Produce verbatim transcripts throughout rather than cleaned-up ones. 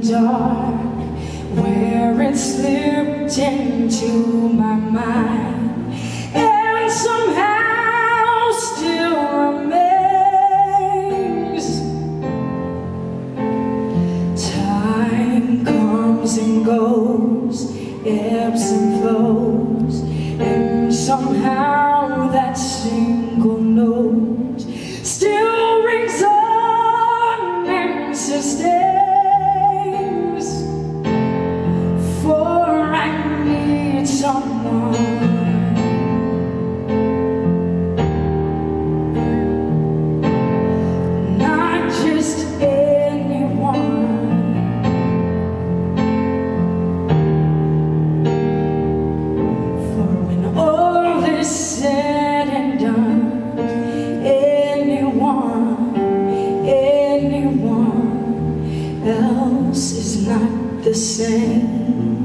dark, where it slipped into my mind, and somehow still remains. Time comes and goes, ebbs and flows, and somehow that single note still rings on and sustains. For I need someone, not just anyone. For when all is said and done, anyone, anyone else is not the same.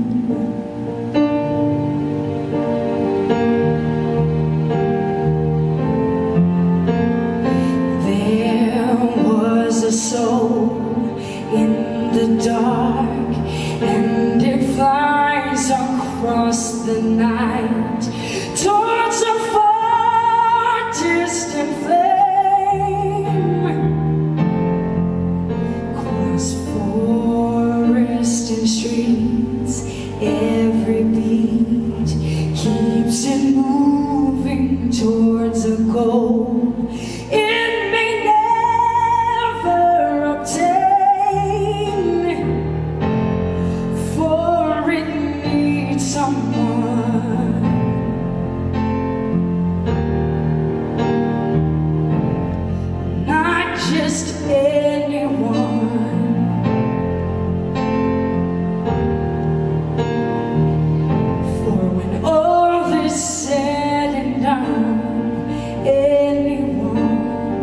A soul in the dark, and it flies across the night towards a far distant flame. Across forest and streets, every beat keeps it moving towards a goal it may someone, not just anyone. For when all is said and done, anyone,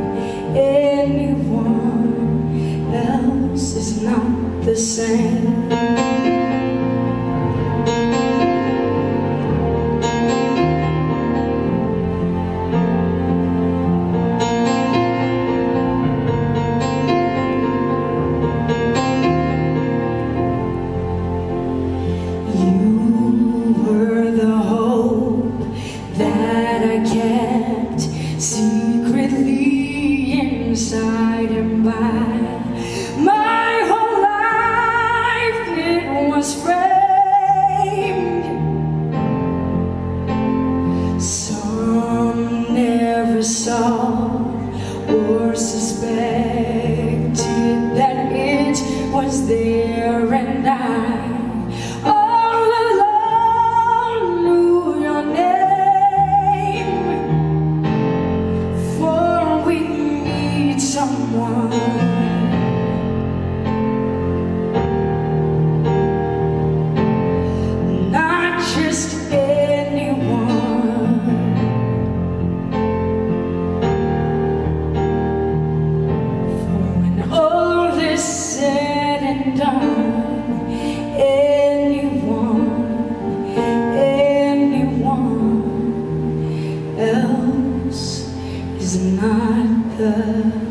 anyone else is not the same. Secretly inside and by my whole life it was framed. Some never saw or suspected that it was there, and I all alone knew your name. Someone, not just anyone. For when all is said and done, anyone, anyone else is not the